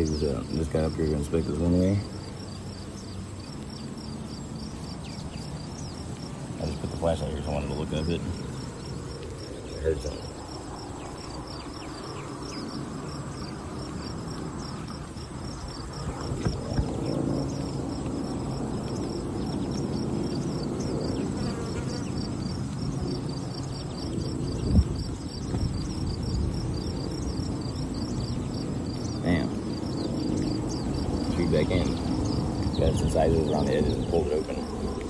take this guy up here to inspect this one way. I just put the flashlight here, so I wanted to look up it. I heard something. Damn. Shoot back in. Got some sizes around the edges and pulled it open.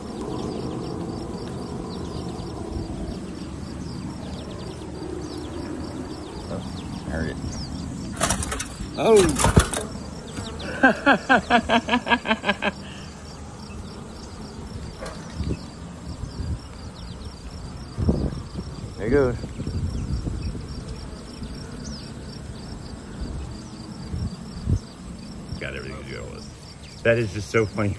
Oh, I heard it. Oh! There it goes. Got everything to do it was. That is just so funny.